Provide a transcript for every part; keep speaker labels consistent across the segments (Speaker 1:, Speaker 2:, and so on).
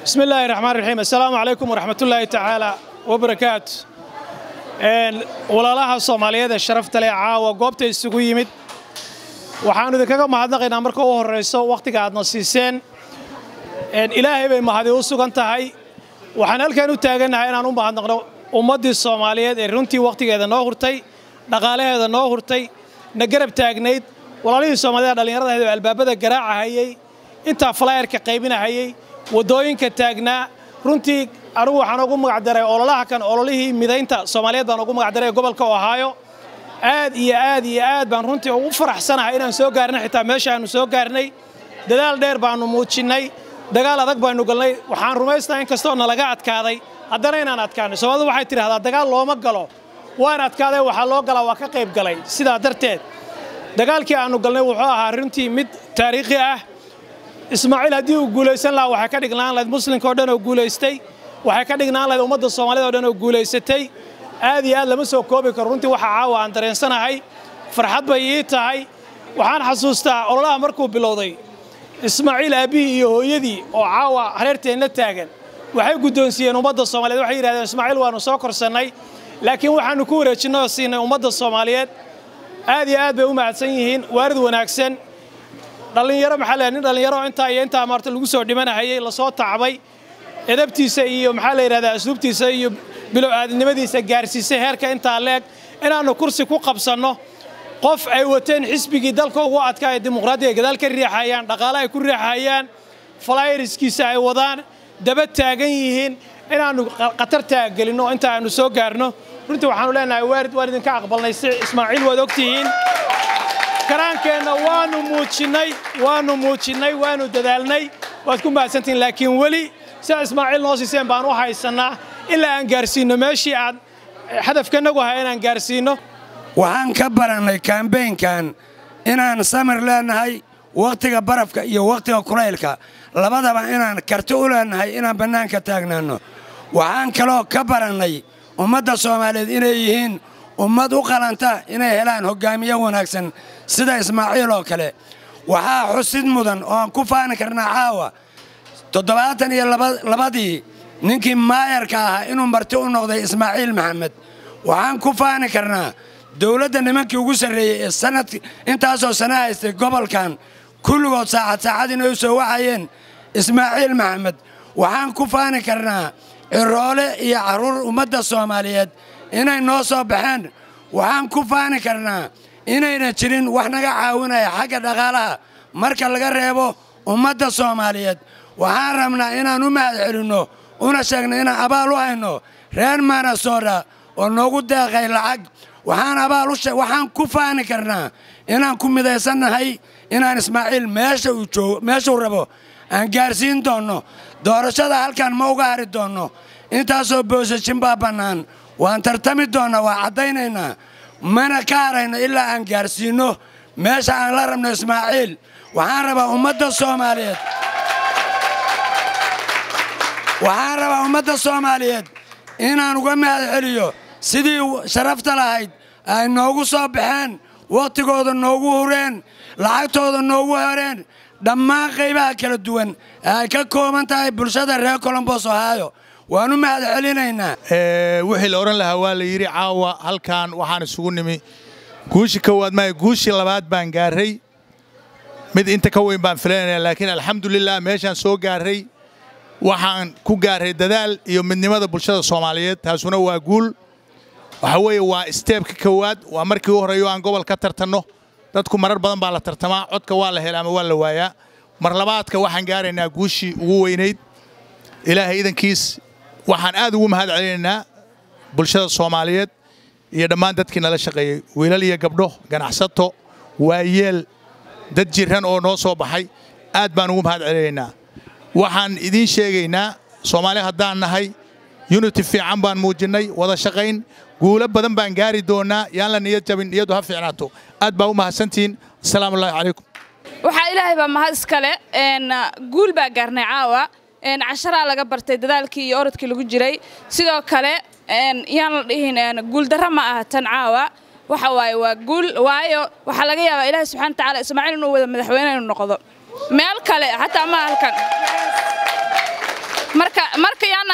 Speaker 1: بسم الله الرحمن الرحيم السلام عليكم ورحمة الله تعالى وبركاته walaalaha Soomaaliyeed sharafta leh caawa goobta isugu yimid waxaanu idinkaga mahadnaqaynaa marka uu horeyso waqtiga aad nasiiseen Ilaahay bay mahad u sugan tahay waxaan halkan u taaganahay inaan u mahadnaqno ummadii Soomaaliyeed ee runtii waqtigeeda noo hurtay dhaqaalaheeda noo hurtay na garab taagnayd walaalihii Soomaaliyeed dhalinyarada albaabada garaacayay inta flyerka qaybinayay wadooyinka taagnaa runtii anigu waxaan ugu magac daray ololaha kan ololihii midaynta Soomaaliyeed baan ugu magac daray gobolka Ohio aad iyo aad baan runtii ugu faraxsanahay inaan soo gaarnay xitaa meesha aanu soo gaarnay dadaal dheer baanu muujinay dagaal adag baanu galnay waxaan rumaysnahay in kastoo nalaga adkaaday haddana inaan adkaanay Soomaalidu waxay tiraahdaa dagaal looma galo waan adkaaday waxa loo galaa waa ka qayb galay sidaa darteed dagaalkii aanu galnay wuxuu ahaa runtii mid taariikhi ah Ismaaciil hadii uu guuleysan lahaa waxa ka dhignaan lahayd muslimka oo dhan oo guuleystay waxa ka dhignaan lahayd ummadda Soomaaliyeed oo dhan oo guuleysatay aad iyo aad lama soo koobi karo runtii waxa caawa aan dareensanahay farxad bay ii tahay waxaan xasuustaa ololaha markuu bilowday Ismaaciil aabihi iyo hooyadii oo caawa hareerteena taagan waxay gudoonsiyeen ummadda Soomaaliyeed waxay yiraahdeen Ismaaciil waanu soo korsanay laakiin waxaanu ku wareejinay siinay ummadda Soomaaliyeed aad iyo aad bay u mahadsan yihiin waarid wanaagsan dhalinyaro maxaa la yiraahdaa dhalinyaro inta maarta lagu soo dhimanayay la soo tacbay edabtiisa iyo maxaa la yiraahdaa asluubtiisa iyo bilow aadnimadiisa gaarsiisay heerka inta leeg inaanu kursi ku qabsano qof ay wateen xisbigii dalka ugu adkaa ee dimuqraadiga gadaal ka riixayaan dhaqaale ay ku riixayaan flyerskiisa ay wadaan daba taagan yihiin inaanu qatar taagelino inta aanu soo gaarno runtii waxaanu leenahay waan idinka aqbalnay Ismaaciil waad ogtihiin karaankeena waanu muujinay waanu dadaalnay waad ku mahadsantiin laakiin wali si Ismaaciil noo siiseen baan u haysanaa ilaa aan gaarsiino meeshii aad hadafkanagu ahaa inaan gaarsiino
Speaker 2: waxaan ka baranay campaign-kan inaan samir leenahay waqtiga barafka iyo waqtiga kulaylka labadaba inaan karti u leenahay inaan banaanka taagnaano waxaan kaloo ka baranay ummadda Soomaaliyeed inay yihiin ummad u qalanta inay helaan hogaamiye wanaagsan sida Ismaaciil oo kale waxaa xusid mudan oo aan ku faani karnaa caawa 72 ninkii maayarka ahaa inuu marti u noqday Ismaaciil Maxamed waxaan ku faani karnaa dawladda nimankii ugu sareeyay ee sanad intaasoo sana haystay gobolkan kulligood saacad inay soo waxayeen Ismaaciil Maxamed waxaan ku faani karnaa ciroole iyo caruur ummadda Soomaaliyeed inay noo soo baxeen waxaan ku faani karnaa inayna jirin wax naga caawinaya xagga dhaqaalaha marka laga reebo ummadda Soomaaliyeed waxaan rabnaa inaan u mahad celinno una sheegno inaan abaal u hayno reer Minnesota oo noogu deeqay lacag waxaan ku faani karnaa inaan ku midaysanahay inaan Ismaaciil meesha uu rabo aan gaarsiin doono doorashada halkan ma uga hari doono intaasoo boosajin baa bannaan waan tartami doonaa waa cadaynaynaa mana ka harayno ilaa aan gaarsiino meesha aan la rabno Ismaaciil waxaan rabaa ummadda Soomaaliyeed inaan uga mahad celiyo sidii sharafta lahayd ay noogu soo baxeen waqtigooda noogu hureen lacagtooda noogu horeen dhammaan qaybaha kala duwan ay ka kooban tahay bulshada reer Columbus Ohio waanu mahad celinaynaa
Speaker 3: wixii la oran lahaa waa la yiri caawa halkan waxaan isugu nimi guushi koowaad ma guushi labaad baan gaaray mid inta ka weyn baan filaynaa laakiin alxamdulillah meeshan soo gaaray waxaan ku gaaray dadaal iyo midnimada bulshada Soomaaliyeed taasuna waa guul waxa weeye waa step-ka koowaad waa markii uu horeeyo aan gobol ka tartano dadku marar badan baa la tartamaa codka waa la helaa ama waa la waayaa mar labaadka waxaan gaaraynaa guushi ugu weynayd ilaahay idankiis waxaan aad ugu mahad celinaynaa bulshada Soomaaliyeed iyo dhammaan dadkii nala shaqeeyay wiilal iyo gabdho ganacsato waayeel dad jiran oo noo soo baxay aad baan ugu mahad celinaynaa waxaan idin sheegaynaa Soomaali haddaan nahay unity fiican baan muujinay wada shaqayn guulo badan baan gaari doonaa yaan la niyad jabin iyadu ha fiicnaato aad baa u mahadsantiin assalaamu calaykum
Speaker 4: waxa ilaahay baa mahad iskale guul baa gaarnay caawa cashara laga bartay dadaalkii iyo orodkii lagu jiray sidoo kale yaan la dhihin guul darro ma aha tan caawa waxa waaye waa guul waayo waxa laga yaabaa ilaahay subxaanahu wa ta'aala Ismaaciil inuu wada madaxweyne inuu noqdo meel kale hatta ma halkan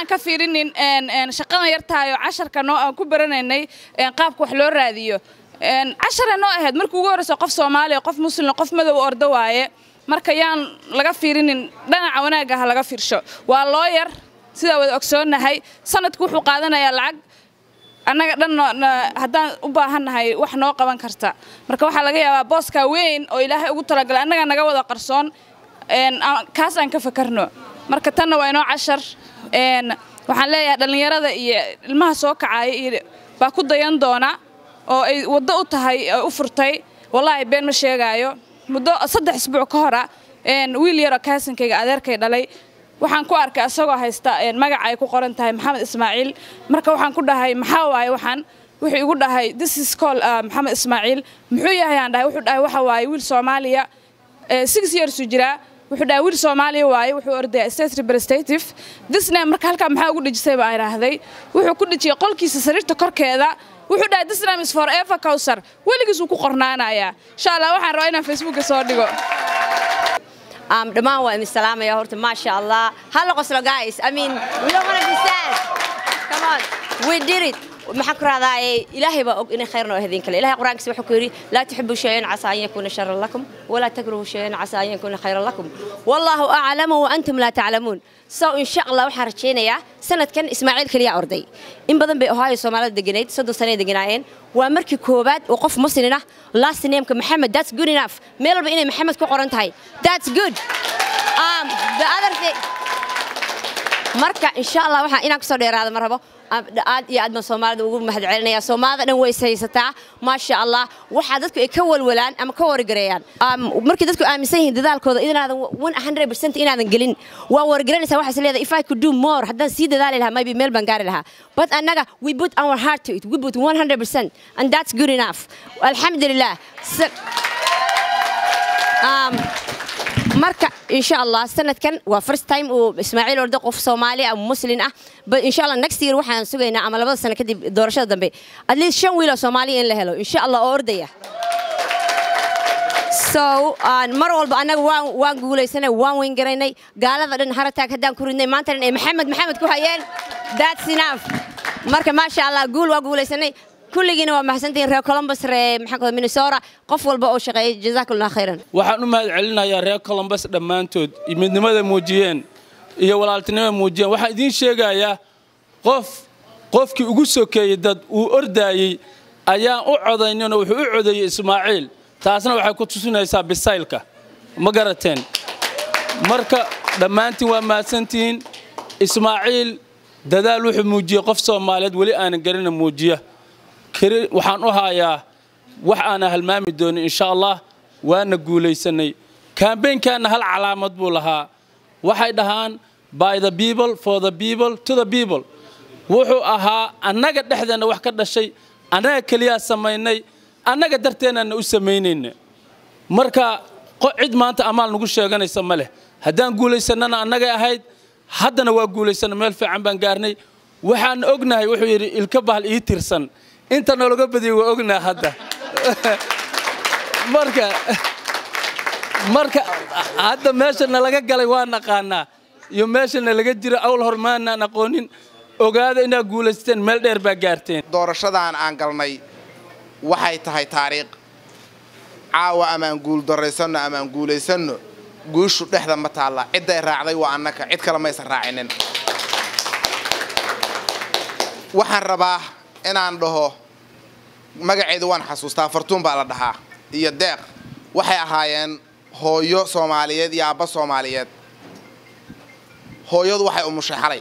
Speaker 4: ka fiirinin shaqada yartahay oo casharka noo aan ku baranaynay qaabka wax loo raadiyo cashar noo ahayd markii ugu horreysay qof Soomaali qof Muslim qof madow ordo waaye marka yaan laga fiirinin dhinaca wanaagga ha laga fiirsho waa lawyer sida wada ogsoonahay sanadku wuxuu qaadanayaa lacag annaga dhan haddaan u baahannahay wax noo qaban karta marka waxaa laga yaabaa booska weyn oo Ilaahay ugu talagalay annaga naga wada qarsoon kaas aan ka fakarno marka tanna waa inoo cashar waxaan leeyahay dhalinyarada iyo ilmaha soo kacay iyo baa ku dayan doona oo ay wado u tahay u furtay wallahi been ma sheegayo muddo 3 isbuuc ka hor wiil yar oo kaasankayga adeerkay dhalay waxaan ku arkay asagoo haysta magac ay ku qoran tahay Maxamed Ismaaciil marka waxaan ku dhahay maxaa waaye waxaan wuxuu igu dhahay this is called Maxamed Ismaaciil muxuu yahay aan dhahay wuxuu dhahay waxa waaye wiil Soomaaliya 6 years u jira wuxuu dhahay wiil Soomaaliya waaye wuxuu orday state representative this name marka halka maxaa ugu dhijisay baa iraahday wuxuu ku dhijiyay qolkiisa sariirta korkeeda wuxuu dhahay this name is forever Kawsar weligiis uu ku qornaanaya insha Allah waxaan rabaa inaan Facebook soo dhigo
Speaker 5: dhamaan waa idin salaamaya horta ma sha Allah hal qoslo guys I mean we don't want to be sad come on we did it maxaa ku raadaay ilaahay baa og inay khayrna oo hadin kale ilaahay quraankiisa wuxuu ku yiri la tuhibbu shay'an asa an yakuna sharran lakum wala takruhu shay'an asa an yakuna khayran lakum wallahu a'lamu wa antum la ta'lamun so insha Allah waxaan rajeenayaa sanadkan Ismaaciil kaliya orday in badan bay Ohio Soomaalida deganeed 3 sano deganaayeen waa markii koobaad oo qof Muslim ah last name-ka Maxamed that's good enough meel walba inay Maxamed ku qoran tahay that's good the other thing marka insha Allah waxaan inaan ku soo dheeraado mar rabo aad iyo aad ma Soomaalida ugu mahadcelinaya Soomaalida dhan way saysataa ma sha Allah waxa dadku ay ka walwalaan ama ka wargareeyaan markii dadku aaminsan yihiin dadaalkooda inaadan 100% inaadan galin waa wargareynaysa waxa leedahay if I could do more haddaan sii dadaali lahaa maybe meel baan gaari lahaa but annaga we put our heart to it we put 100% and that's good enough alhamdulillah marka insha Allah sanadkan waa first time oo Ismaaciil ordo qof Soomaali ah Muslim ah but insha Allah next year waxaan sugaynaa ama 2 sano kadib doorashada dambe at least 5 wiil oo Soomaali in la helo insha Allah oo ordaya so mar walba anaga waan guuleysanay waan weyn garaynay gaalada dhan harataag hadaan ku ridnay maanta ay Maxamed ku hayeen that's enough marka ma sha Allah waa guuleysanay kulligiina waa mahadsantiin reer Columbus maxaa Minnesota qof walba oo shaqeeyay jazaakallahu khayran
Speaker 6: waxaan u mahad celinayaa reer Columbus dhamaantood midnimada muujiyeen iyo walaaltinimada muujiyeen waxaan idin sheegayaa qofkii ugu sokeeyay dad uu ordaayay ayaan u codaynayna wuxuu u codeeyay Ismaaciil taasna waxay ku tusinaysaa bisaylka ma garateen marka dhamaantiin waa mahadsantiin Ismaaciil dadaal wuxuu muujiyay qof Soomaaliyeed wali aan garin muujiya waxaan u hayaa wax aan halmaami doono insha Allah waana guuleysanay campaign-kana hal calaamad buu lahaa waxay dhahaan by the people for the people to the people wuxuu ahaa annaga dhexdeena wax ka dhashay annaga kaliya sameeynay annaga darteena u sameeynayna marka cid maanta amaal nagu sheeganaysa ma leh haddaan guuleysanana annaga ahayd haddana waa guuleysana meel fiican baan gaarnay waxaan ognahay wuxuu yiri ilka bahal ii tirsan inta nologa badiyay waa ognaa hadda marka hadda meeshana laga galay waa naqaanaa iyo meeshana laga jiro awl hormaana aqoonin ogaada inaa guuleysteen meel dheer baa gaarteen
Speaker 7: doorashadan aan galnay waxay tahay taariikh caawa ama aan guul dareysano ama aan guuleysano guushu dhexda ma taala cid ay raacday waa annaka cid kale ma aysan raacinin waxaan rabaa inaan dhaho magaceedu waan xasuustaa Fartuun baa la dhahaa iyo Deeq waxay ahaayeen hooyo Soomaaliyeed iyo aabba Soomaaliyeed hooyadu waxay umushay xalay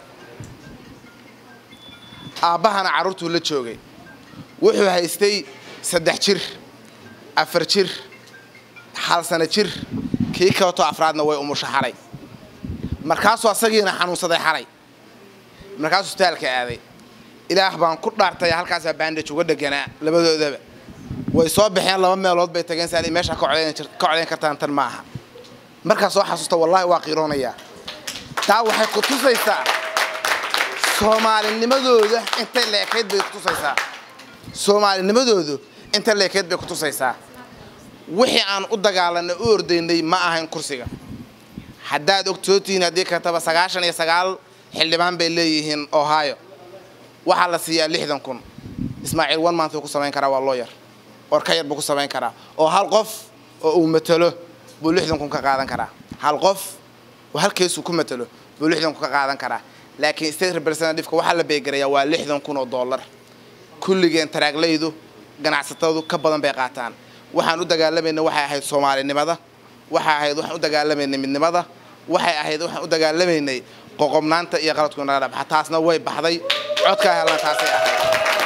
Speaker 7: aabbahana carruurtu la joogay wuxuu haystay 3 jir 4 jir 1 sano jir kii kooto afraadna way umushay xalay markaasuu asagiina xanuunsaday xalay markaasuu hospitaalka aaday ilaah baan ku dhaartay halkaas bandage uga dhaganaa labadoodaba way soo bixeen 2 meelood bay tageen saali meesha ka codeyn kartaan tan maaha markaas soo xasuusta wallahi waa qiiroonaya taa waxay ku tusaysaa Soomaalinimadooda inta leekeed bay ku tusaysaa Soomaalinimadoodu inta leekeed bay ku tusaysaa wixii aan u dagaalanay u ordaynay ma ahayn kursiga haddaad ogtootiin hadii ka taba 99 xildhibaan bay leeyihiin Ohio waxaa la siiyaa 60,000 Ismaaciil 1 month ku samayn karaa waa lawyer or ka yar buu ku samayn karaa oo hal qof oo uu matalo buu 60,000 ka qaadan karaa hal qof oo hal kees uu ku matalo buu 60,000 ka qaadan karaa laakiin state representative waxa la beegarayaa waa $60,000 kulligeen taraaglaydu ganacsatadu ka badan bay qaataan waxaan u dagaalamayna waxay ahayd Soomaalinimada waxaan u dagaalamayna midnimada waxaan u dagaalamayna qoqobnaanta iyo qaladku naga dhax taasna way baxday codka helan taasay ahayd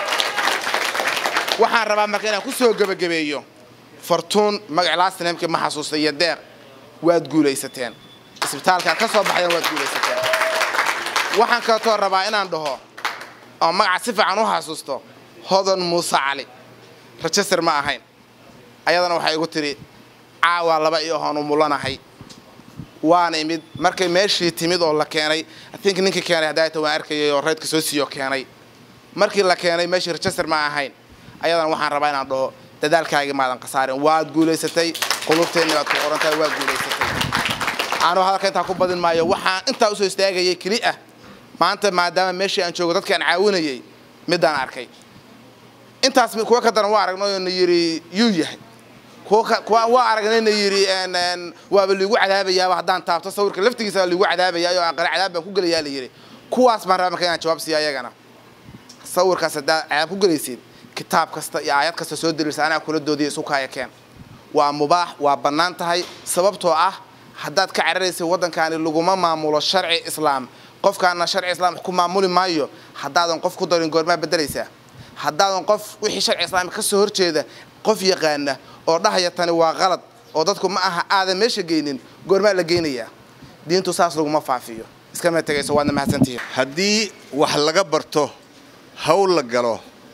Speaker 7: waxaan rabaa marka inaan ku soo gabagabeeyo Fortune magac laasneemkii ma xasuustay deeq waad guulaysateen isbitaalka ka soo baxay waad guulaysateen waxaan ka soo rabaa inaan dhaho oo magac si fiican u xasuusto Hodan Muuse Cali register ma ahayn ayadana waxay igu tiri caawa laba iyo hoonu mulanahay waan imid markay meeshii timid oo la keenay I think ninkii keenay hadaayta waan arkayay oo reedka soo siiyo keenay markii la keenay meeshii register ma ahayn ayadana waxaan rabaa inaan dhaho dadaalkaaga maadan qasaarin waad guulaysatay qulubteena waad ku qorantahay waad guulaysatay aanu halka inta ku badin maayo waxaan inta u soo istaagayay kali ah maanta maadaama meeshii aan joogo dadka aan caawinayay midaan arkay intaas kuwa ka daran waa aragnay oo yiri yuu yahay kuwa waa aragnay yiri waaba liigu cadaabayaa hadaan taabto sawirka laftigiisa liigu cadaabayaa oo aan qara cadaab baan ku galayaa la yiri kuwaas ma raba markaan jawaab siyaa ayagana sawirkaas cadaab ku galaysid kitaab kasta iyo aayad kasta soo diraysa ana kula doodiyay isu kaayakeen waa mubaax waa banaan tahay sababtoo ah haddaad ka cararaysid wadankaani laguma maamulo sharci islaam qofkaana sharci islaam ku maamuli maayo haddaadan qof ku darin goorma bedelaysaa haddaadan qof wixii sharci islaam ka soo horjeeda qof yaqaana oo dhahaya tani waa qalad oo dadku ma aha aadan meesha geynin goorma la geenayaa diintu saas laguma faafiyo iska ma tagayso waana mahadsantihiin
Speaker 8: haddii wax laga barto hawl la galo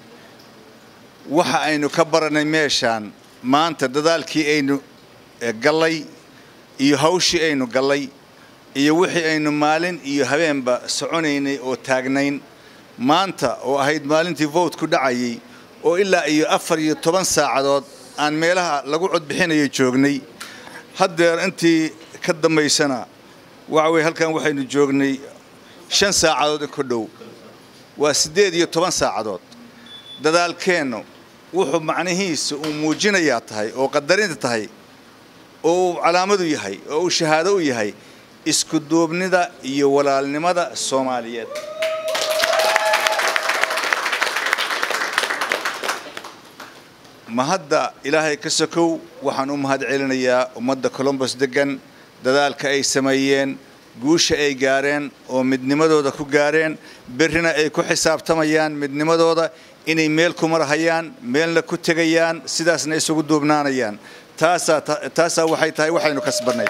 Speaker 8: waxa aynu ka baranay meeshaan maanta dadaalkii aynu galay iyo hawshii aynu galay iyo wixii aynu maalin iyo habeenba soconaynay oo taagnayn maanta oo ahayd maalintii vote ku dhacayay oo ilaa iyo 14 saacadood aan meelaha lagu cod bixinayo joognay haddeer intii ka dambaysana waxa way halkan waxaynu joognay 5 saacadood in ku dhow waa 18 saacadood dadaalkeenu wuxuu macnahiisu uu muujinayaa tahay oo qadarinta tahay oo calaamadu yahay oo shahaado u yahay isku duubnida iyo walaalnimada Soomaaliyeed ma hadda ilaahay ka sokow waxaan u mahad celinayaa ummadda Columbus degan dadaalka ay sameeyeen guusha ay gaareen oo midnimadooda ku gaareen berrina ay ku xisaabtamayaan midnimadooda inay meel ku marahayaan meelna ku tagayaan sidaasna isugu duubnaanayaan taasa waxay tahay waxaynu kasbanay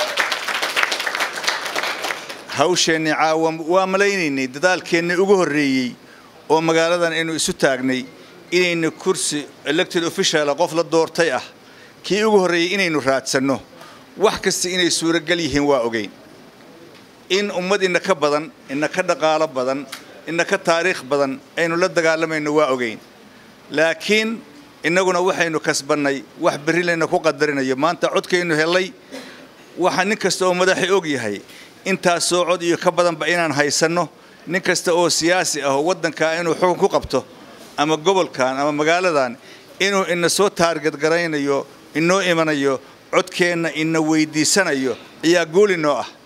Speaker 8: hawsheenni caawa waa maleynaynay dadaalkeenni ugu horreeyay oo magaaladan inuu isu taagnay inaynu kursi elected official qof la doortay ah kii ugu horreeyay inaynu raadsanno wax kasta inay suuragal yihiin waa ogeyn in ummad inaka badan inaka dhaqaalo badan inaka taariikh badan aynu la dagaalamayno waa ogeyn laakiin innaguna waxaynu kasbanay wax berri leena ku qadarinayo maanta codkaynu helay waxa nin kasta oo madaxi og yahay intaas soo cod iyo ka badanba inaan haysanno nin kasta oo siyaasi ah oo wadanka inuu xukun ku qabto ama gobolkan ama magaaladan inuu ina soo target garaynayo inoo imanayo codkeena ina weydiisanayo ayaa goolino ah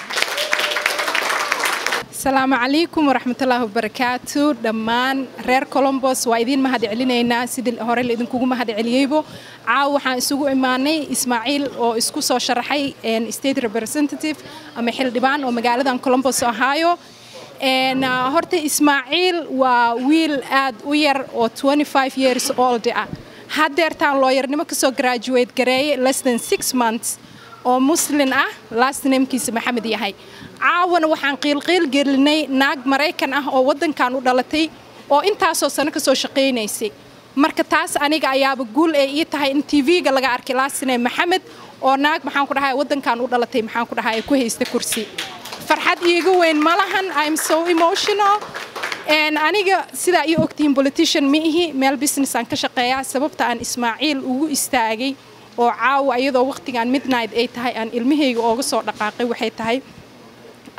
Speaker 9: السلام عليكم ورحمة الله وبركاته دمان رير كولومبوس وايدين مهد علينا سيد الهوري اللي إذن كوجو مهد عليبو عاو حان سوق إيماني إسماعيل أو إسكو صو شرحي إن ستيت ريبريزنتيف أما حل دبان أو مقالة عن كولومبوس أوهايو إن هرت إسماعيل وويل آد وير أو 25 years old هادر تان lawyer نما كسو graduate جراي less than 6 months أو مسلم last name كيس محمد يحيى عاون waxaan qiil gelinay naag Mareykan ah oo wadankan u dhalatay oo intaas oo sano ka soo shaqeynaysay marka taas aniga ayaaba guul ee tahay in TV-ga laga arkay laasnay Maxamed oo naag maxaan ku dhahay wadankan u dhalatay maxaan ku dhahay ku haysta kursi farxad iigu weyn malahan I'm so emotional and aniga sida ay ogtiin politician ma ihi meel business aan ka shaqeeyaa sababta aan Ismaaciil ugu istaagay oo caaw ayadoo waqtigan midnight ay tahay aan ilmahayga ooga soo dhaqaaqay waxay tahay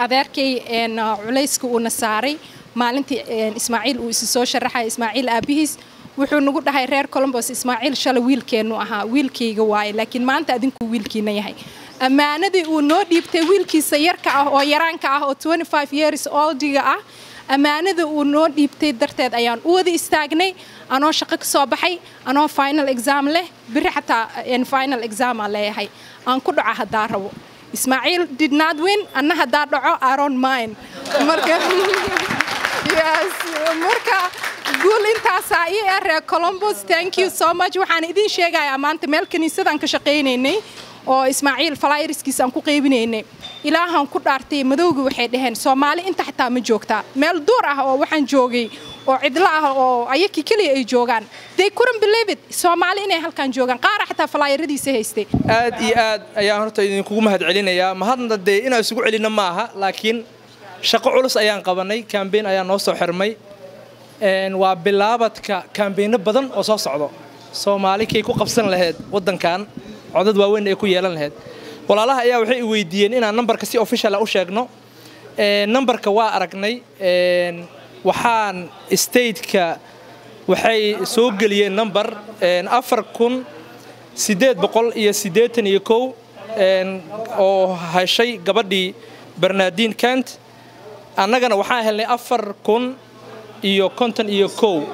Speaker 9: adeerkay culayska uuna saaray maalintii Ismaaciil uu isi soo sharaxay Ismaaciil aabihiis wuxuu nagu dhahay reer Columbus Ismaaciil shala wiilkeenu ahaa wiilkayga waay laakiin maanta adinku wiilkiina yahay amaanadii uu noo dhiibtay wiilkiisa yarka ah oo yaraanka ah oo 25 years oldiga ah amaanada uu noo dhiibtay darteed ayaan u wada istaagnay anoo shaqo ka soo baxay anoo final exam leh biri xataa final exam leeyahay aan ku dhaca hadaa rabo Ismaaciil did not win anna hadaa dhaco I don't mind marka yes marka guul intaas ay reer Columbus thank you so much waxaan idin sheegayaa maanta meel kaniisadan ka shaqeynay oo Ismaaciil flyerskiisa aan ku qeybinaynay ilaahan ku dhaartay madowga waxay dhaheen Soomaali inta xataa ma joogtaa meel duur ah oo waxaan joogay oo cidla ah oo ayaki kaliya ay joogaan they couldn't believe it Soomaali inay halkan joogaan qaar xataa flyeradiisa haystay
Speaker 10: aad iyo aad ayaan horta idin kugu mahad celinayaa mahadna inaan isugu celina maaha laakiin shaqo culus ayaan qabanay campaign ayaan noo soo xirmay waa bilaabadka campaign badan oo soo socdo Soomaali kay ku qabsan lahayd wadankan codad waaweyn ay ku yeelan lahayd walaalaha ayaa waxay i weydiiyeen inaan numberka si official u sheegno numberka waa aragnay waxaan state-ka waxay soo galiyeen number 4881 oo heshay gabadhii Bernardine Kent annagana waxaan helnay 4051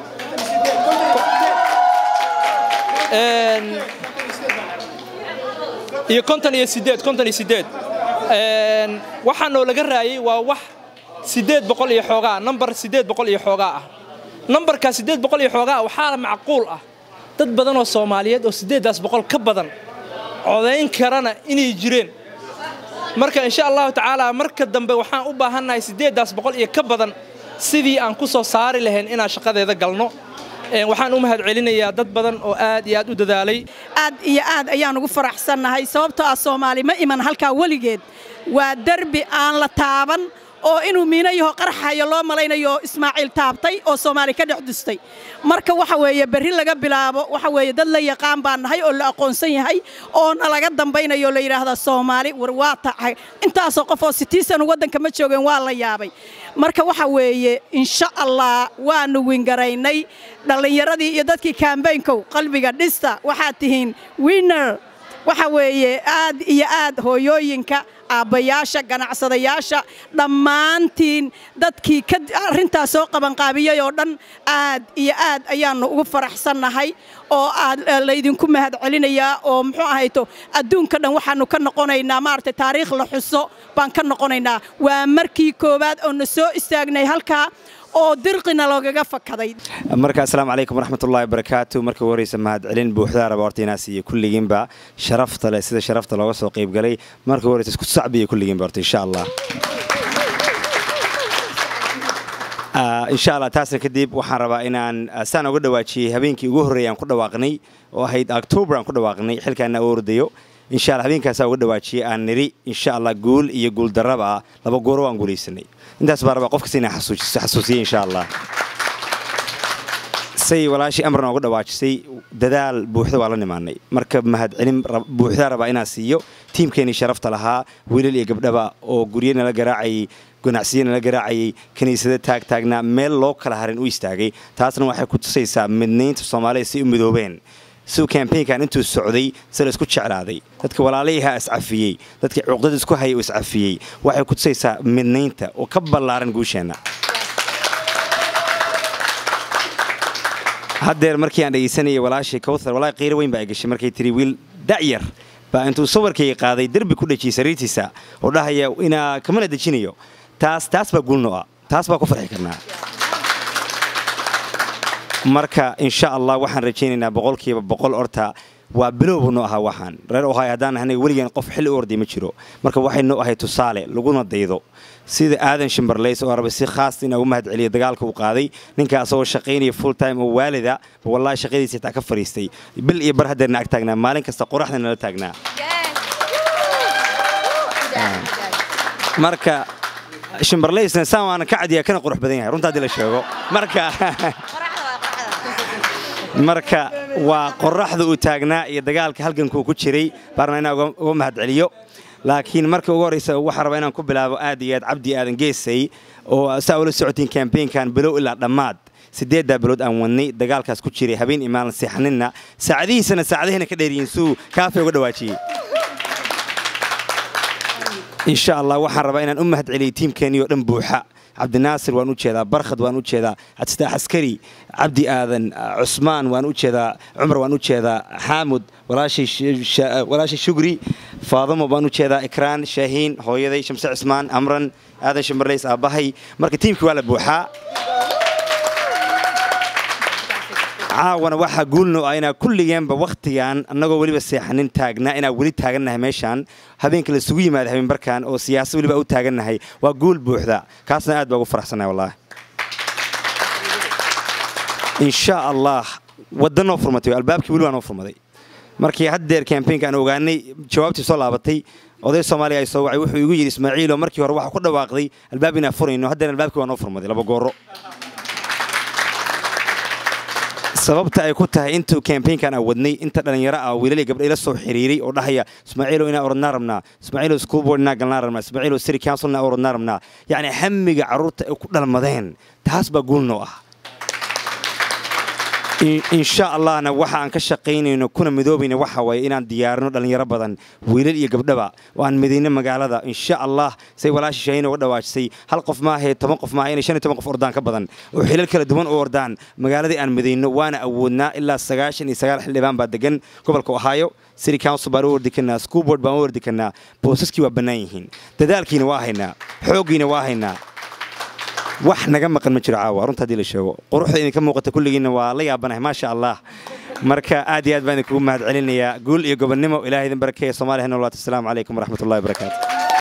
Speaker 10: iyo 58 waxaan oo laga raayay waa wax 800 iyo xoogaa number 800 iyo xoogaa ah numberka 800 iyo xoogaa waxa macquul ah dad badan oo Soomaaliyeed oo 800 ka badan codeyn karana inay jireen marka insha Allah taala marka dambe waxaan u baahanahay 800 iyo ka badan sidii aan ku soo saari lahayn inaan shaqadeeda galno waxaan u mahad celinayaa dad badan oo aad iyo aad u dadaalay
Speaker 11: aad iyo aad ayaan ugu faraxsanahay sababtoo ah Soomaali ma iman halka waligeed waa darbi aan la taaban oo inuu miinayo qarxayo loo malaynayo Ismaaciil taabtay oo Soomaali ka dhex dustay marka waxa weeye bari laga bilaabo waxa weeye dad la yaqaan baan nahay oo la aqoonsan yahay oo laga dambaynayo la yiraahdo Soomaali war waa tahay intaas oo qof oo citizen wadanka ma joogeen waa la yaabay marka waxa weeye insha Allah waanu wingaraynay dhalinyaradii iyo dadkii campaign-ka qalbiga dhista waxa tihiin winner waxa weeye aad iyo aad hooyooyinka aabayaasha ganacsadayaasha dhammaantiin dadkii arintaas soo qaban qaabiyay oo dhan aad iyo aad ayaan ugu faraxsanahay oo aad la idinku mahad celinayaa oo muxuu ahayto adduunka dhan waxaanu ka noqonaynaa maartay taariikh la xuso baan ka noqonaynaa waa markii koobaad oo na soo istaagnay halka oo dirqina loogaga fakaday
Speaker 12: marka assalaamu calaykum waraxmatullaahi wabarakaatu marka waraysa mahad celin buuxda raboortinaas iyo kulligiinba sharafta leh sida sharafta looga soo qayb galay marka waraysa isku sacbiyo kulligiinba horta insha Allah insha Allah taasna kadib waxaan rabaa inaan saan uga dhawaajiyay habeenkii ugu horeeyay aan ku dhawaaqnay oo ahayd October aan ku dhawaaqnay xilkaana ordayo insha Allah habeenkaas uga dhawaajiyay aan niri insha Allah guul iyo guul daraba laba goor waan guuleysanay intaas baa rabaa qofka sina xasuusiyo insha Allah say walaashi amrna uga dhawaajisay dadaal buuxda waa la nimaanay marka mahad celin buuxda rabaa inaan siiyo teamkeeni sharafta lahaa wiilal iyo gabdhaba oo guriyana la garaacay ganacsiyana la garaacay kaniisada taagna meel loo kala harin u istaagay taasna waxay ku tusaysaa midnaynta Soomaaliyeed si u midoobeen soo campaign-kan intuu socday sida isku jeclaaday dadka walaalayaha iscafiyay dadka cuqdada isku hayay iscafiyay waxay ku tusaysaa midnaynta oo ka ballaaran guusheena haddeer markii aan dhageysanayay walaashii Kawthar walaa qiiro weyn baa gashay markay tiri wiil da'yar baa intuu sawirkay qaaday darbi ku dhajiyay sariirtiisa oo dhahaya ina kamana dajinayo taas baa guulno ah taas baa ku farxi karnaa marka insha Allah waxaan rajaynaynaa 100% orta waa bilowno aha waxaan reer oo haydaan ahnay waligaan qof xil u orday ma jiro marka waxaynu ahay tusaale laguna daydo sida aadan shimbarleys oo arba si khaas in uu mahad celiyo dagaalka uu qaaday ninkaas oo shaqeynaya full time oo waalida wallahi shaqadiisa taa ka fariistay bil iyo bar hadeerna ag taagnaa maalin kasta qoraxdana la taagnaa marka shimbarleysna saamaan ka cadiya kana qurux badan yahay runta la sheego marka waa qoraxda uu taagnaa iyo dagaalka halganku ku jiray barnaamijna uga mahad celiyo laakiin marka ugu horeysa waxa raba inaan ku bilaabo aad iyo aad cabdi aadan geesay oo saa ula socotiin campaignkan bilow ilaa dhammaad 8 bilood aan wadnay dagaalkaas ku jiray habeen imaalan seexanina saacadihiisana saacadihina ka dheeriyin suu kaafe uga dhawaajiyay insha Allah waxaan rabaa inaan u mahad celiyo tiimkeeniyo dhan buuxa عبد الناصر وانو جيدا برخد وانو جيدا عتستاح عسكري عبدي آذن عثمان وانو جيدا عمر وانو جيدا حامد ولاشي شقري فاضم وانو جيدا إكران شاهين هويدي شمس عثمان أمرن آذن شمرليس أباهي مركا تيمكي والا بوحا عاوانا waxa guulno ayna kulligeenba waqtigan anagoo waliba seexanin taagna ina wali taaganahay meeshan habeenkii la sugu yimaado habeen barkaan oo siyaasad waliba u taaganahay waa guul buuxda kaasna aad baa ugu faraxsanahay wallahi insha Allah wadano furmatay albaabkii wali waan furmaday markii haddeer campaign aan ogaanay jawaabtii soo laabatay oday Soomaaliya ay soo wacay wuxuu igu yiri Ismaaciil oo markii hore waxa ku dhawaaqday albaabina furayno haddeer albaabkii waan furmaday laba gooro sababta ay ku tahay intuu campaign-kan wadnay inta dhalinyaro ah wiilal gabdho ila soo xiriiray oo dhahaya Ismaaciil ina orodna rabna Ismaaciil school board na galna rabna Ismaaciil city council na orodna rabna yaani hamiga caruurta ay ku dhalmadeen taas ba guulno ah insha Allah na waxa aan ka shaqeynayno kuna midoobina waxa way inaan diyaarino dhalinyaro badan wiilal iyo gabdhaba oo aan midayno magaalada insha Allah say walaashi shayna uga dhawaajisay hal qof ma ahay 10 qof ma ahay 15 qof ordaan ka badan oo xilal kala duwan oo ordaan magaaladii aan midayno waana awoodnaa ilaa 99 xildhibaan baa degan gobolka Ohio city council baa ordi kana school board baa ordi kana boosaskii waa banaan yihiin dadaalkiina waa haynaa xoogiina waa haynaa wax naga maqan ma jiro caawa runta hadii la sheego quruxda in ka muuqata kulligiina waa la yaabanahay ma sha Allah marka aad iyo aad baan ku mahad celinayaa guul iyo gobonnimo Ilaahay idin barakeeyo Soomaaliya nabad assalaamu alaykum wa rahmatullahi wa barakaatuh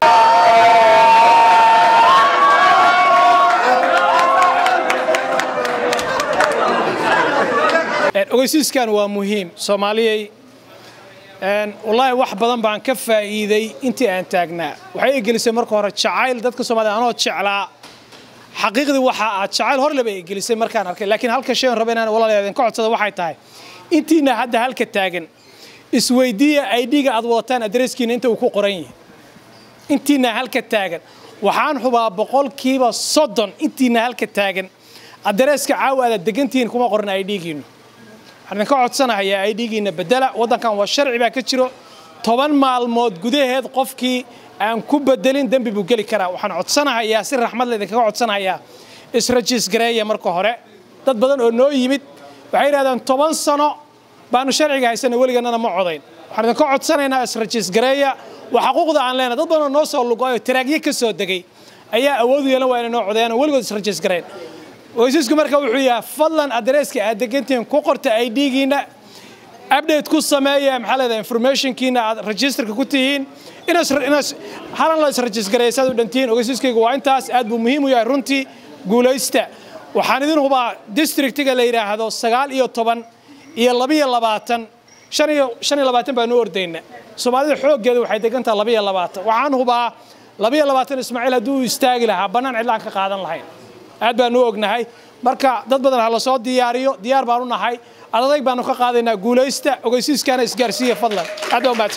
Speaker 1: ogeysiiskan waa muhiim Soomaaliyay wallahi wax badan baan ka faa'iiday intii aan taagnaa waxay gelisay marka hore jacayl dadka Soomaaliya anoo jeclaa حقيقة واحد شعال هرلة بيجلسي مركان هرك لكن هالك شيء ربنا والله يعني كعد صدا واحد تاعي أنتينا هذا هالك تاجن السويدية أيديك أضواتنا أدرسكين أنت وكو قريني أنتينا هالك تاجن وحان حبا بقول كيبا صدن أنتينا هالك تاجن أدرسك عاوة دقنتين كم قرن أيديكين حنا كعد سنة هي أيديكين بدلا وضع كان والشرع بكتيره طبعا مع المود جده هذا قفكي aan ku bedelin dambi buu gali karaa waxaan codsanayaa si raxmad leh kaga codsanayaa israjis gareeya marka hore dad badan oo noo yimid waxay yiraahdaan 10 sano baanu sharciga haysanay waligeena ma codayn waxaan ka codsanaynaa israjis gareeya waxa xuquuqda aan leenahay dad badan noo soo lugayo tiraagyo ka soo degay ayaa awood u yeelan waa inay noo codayaan waligood israjis gareen waysiisku marka wuxuu yahay fadlan adresska aad degantiin ku qorta ID-giina update ku sameeya maxalada information-kiina aad register-ka ku tihiin inaas halan la register-gareysad u dhantiin ogeysiiskaygu waa intaas aad buu muhiim u yahay runtii guulaysta waxaan idin hubaa district-ga la yiraahdo 9 iyo 10 iyo 22 25 baan u ordaynaa Soomaalida xooggeedu waxay degantaa 22 waxaan hubaa 22 Ismaaciil haduu istaagi lahaa banaan cidlaan ka qaadan lahayn aad baan u ognahay marka dad badan ha la soo diyaariyo diyaar baan u nahay adayg baan ka qaadaynaa guulaysta ogeysiiskana isgaarsiiya fadlan aad